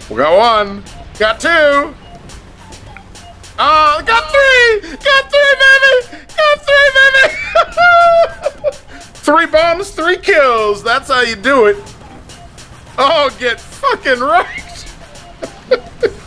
We got one. Got two. Got three. Got three, baby. Got three, baby. 3 bombs, 3 kills. That's how you do it. Oh, get fucking right.